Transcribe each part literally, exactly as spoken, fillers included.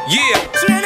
Yeah.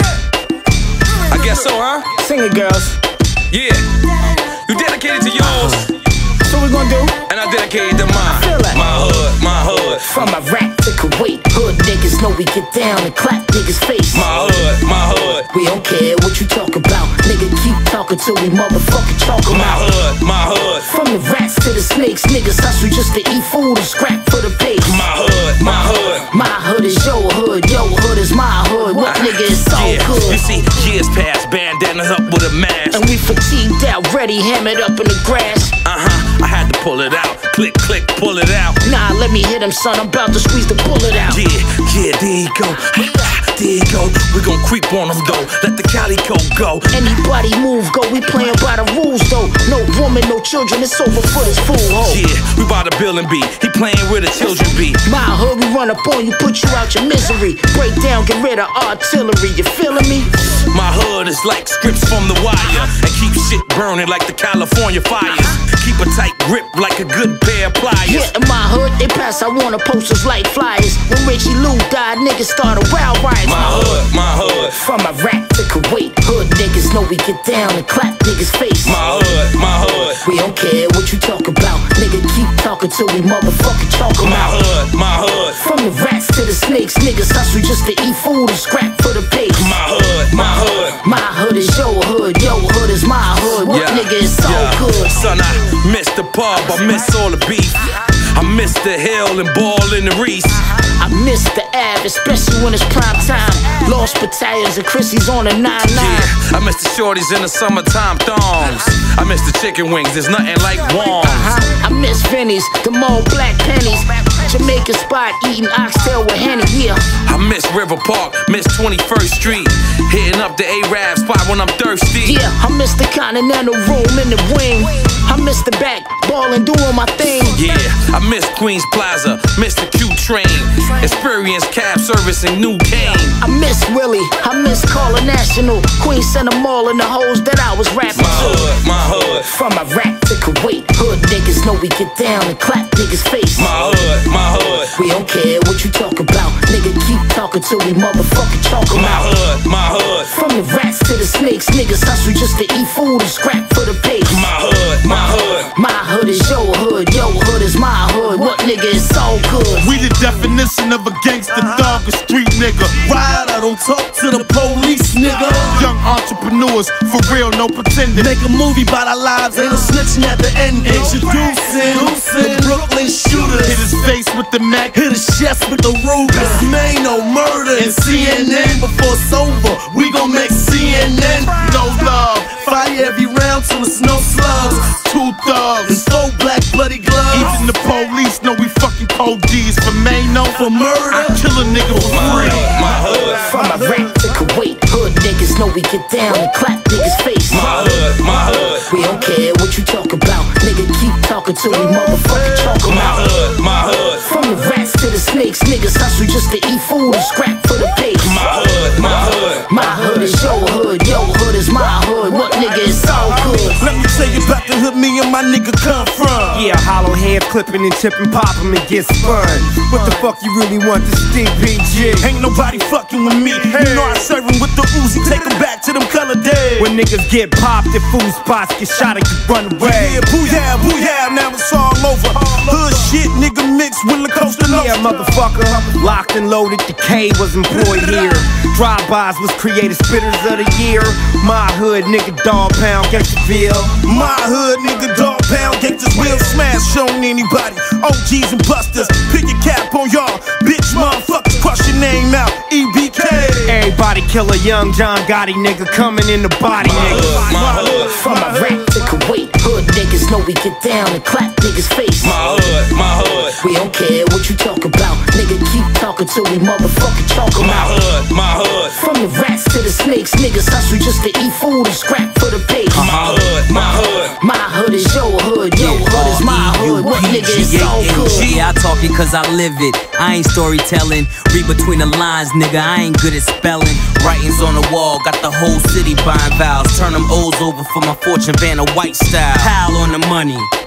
I guess so, huh? Sing it, girls. Yeah. You dedicated to yours. So we gonna do? And I dedicated to mine. Feel that. My hood, my hood. From Iraq to Kuwait, hood niggas know we get down and clap niggas' face. My hood, my hood. We don't care what you talk about. Nigga, keep talking till we motherfucking chalk 'em My out. hood, my hood. From the rats to the snakes, niggas hustle just to eat food and scrap for the pay. My hood, my hood. My hood is your hood, your hood is my hood. What nigga is so Yeah, good? you see, years past, bandanas up with a mask. And we fatigued out, ready, hammered up in the grass. Uh-huh, I had to pull it out. Click, click, pull it out. Nah, let me hit him, son, I'm about to squeeze the bullet out. Yeah, yeah, there you go. There you go. We gon' creep on them though. Let the calico go. Anybody move, go, we playing by the rules though. No woman, no children, it's over for this fool ho. Yeah, we by the building be. He playing where the children be. My hood, we run up on you, put you out your misery. Break down, get rid of artillery, you feeling me? My hood is like scripts from the wire. And keep shit burning like the California fires. Keep a tight grip like a good pair of pliers. Yeah, in my hood, they pass, I wanna posters like flyers. When Richie Lou died, niggas started wild riots. My hood, my hood. From Iraq to Kuwait, hood niggas know we get down and clap niggas' face. My hood, my hood. We don't care what you talk about. Nigga, keep talking till we motherfucking chalk 'em My out. hood, my hood. From the rats to the snakes, niggas hustle just to eat food and scrap for the pay. My hood, my hood. My hood is your hood, your hood is my hood. What Yeah, nigga is so yeah. good? Son, I miss the pub, I miss all the beef. I miss the hill and ball in the Reese. I miss the Ave, especially when it's prime time. Lost battalions and Chrissy's on a nine nine. Yeah, I miss the shorties in the summertime thongs. I miss the chicken wings, there's nothing like Wong's. Uh-huh. I miss Vinny's, the old black pennies. Jamaican spot eating oxtail with Henny, yeah. I miss River Park, miss twenty-first Street. Hitting up the A-Rab spot when I'm thirsty. Yeah, I miss the Continental room in the wing. I miss the back, ballin', doing my thing. Yeah, I miss Queens Plaza, miss the Q train. Experience cab service in New Cane. I miss Willie, I miss Calling National. Queen sent them all in the hoes that I was rapping My to. hood, my hood. From Iraq to Kuwait, hood niggas know we get down and clap niggas' face. My hood, my hood. We don't care what you talk about. Nigga, keep talking till we motherfucking chalk 'em My out. hood, my hood. From the rats to the snakes, niggas hustle just to eat food and scrap for the pay. My hood, my hood. My hood is your hood, your hood is my hood. What nigga is so good? We the definition of a gangster thug, a street nigga. Ride, I don't talk to the police, nigga. Young entrepreneurs, for real, no pretending. Make a movie about our lives, ain't no snitching at the end. Introducing the Brooklyn shooter. Hit his face with the Mac, hit his chest with the Ruger. Man, no murder in C N N. Before it's over, we gon' make C N N. No love, fire every round till it's no slugs. Two thugs, and four black bloody gloves. Even the police know we fucking cold G's. For Mano, for murder, I kill a nigga for free. My hood, From Iraq to Kuwait, hood niggas know we get down and clap niggas' face. my hood, my hood. We don't care what you talk about. Nigga, keep talking till we motherfucking chalk 'em My out. hood, my hood. From the rats to the snakes, niggas hustle just to eat food and scrap for the pay. My hood, my hood. My hood is your hood, your hood is my hood. What nigga is so good? Let me tell you about the hood me and my nigga come from. Yeah, hollow head clipping and chipping, pop 'em and get spun. What the fuck you really want? This is D P G. Ain't nobody fucking with me. You know I serve him with the Uzi, take him back to them color days. When niggas get popped at food spots, get shot and get run away. Yeah, booyah, booyah, now it's all over. Hood shit, nigga mixed with La Costa Nostra. Yeah, motherfucker. Locked and loaded, the K was employed here. Drive-bys was created spitters of the year. My hood, nigga, dog pound, Gangsterville. My hood, nigga, dog pound, gangsters will smash on anybody. O Gs and busters, pick your cap on y'all. Bitch, motherfuckers, crush your name out. E B K. Everybody kill a young John Gotti, nigga, coming in the body, nigga. My hood, From Iraq to Kuwait, hood niggas know we get down and clap niggas' face. my hood, my hood. We don't care what you talk about. Nigga, keep talking till we motherfucking chalk 'em My out. hood, my hood. From the rats to the snakes, niggas hustle just to eat food and scrap for the pay. My hood, my hood. My hood is your hood, your hood is my hood. What nigga is so good? Yeah, I talk it cause I live it. I ain't storytelling. Read between the lines, nigga. I ain't good at spelling. Writings on the wall, got the whole city buying vows. Turn them O's over for my fortune van, a white style. Pal on the money.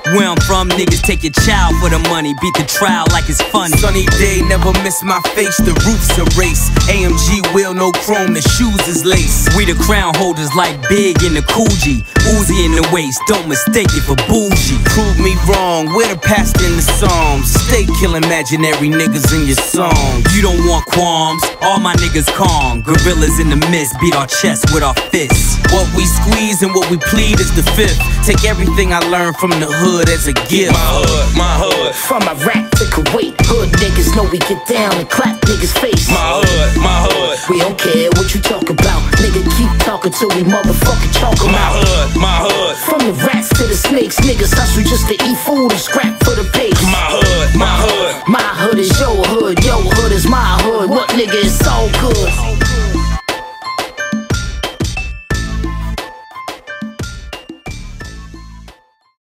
Where I'm from, niggas take your child for the money, beat the trial like it's funny. Sunny day, never miss my face, the roof's a race. A M G wheel, no chrome, the shoes is lace. We the crown holders like Big in the Coogee. Uzi in the waist, don't mistake it for bougie. Prove me wrong, we're the past in the Psalms. Stay killing imaginary niggas in your songs. You don't want qualms, all my niggas calm. Gorillas in the mist, beat our chests with our fists. What we squeeze and what we plead is the fifth. Take everything I learned from the hood as a gift. My hood, my hood. From Iraq to Kuwait, hood niggas know we get down and clap niggas' face. My hood, my hood. We don't care what you talk about, nigga, keep talking till we motherfucking chalk 'em My out. hood, my hood. From the rats to the snakes, niggas hustle just to eat food and scrap for the pace. My hood, my hood. My hood is your hood, your hood is my hood. What nigga is so good?